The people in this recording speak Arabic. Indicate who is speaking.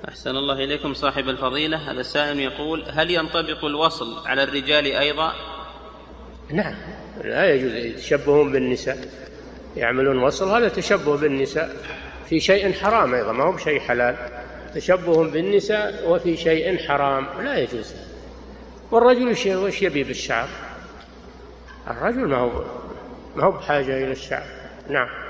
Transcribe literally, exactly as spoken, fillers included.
Speaker 1: أحسن الله إليكم صاحب الفضيلة. هذا السائل يقول: هل ينطبق الوصل على الرجال أيضا؟
Speaker 2: نعم، لا يجوز يتشبهون بالنساء، يعملون وصل، هذا تشبه بالنساء في شيء حرام أيضا، ما هو بشيء حلال، تشبه بالنساء وفي شيء حرام لا يجوز. والرجل وش يبي بالشعر؟ الرجل ما هو ما هو بحاجة إلى الشعر. نعم.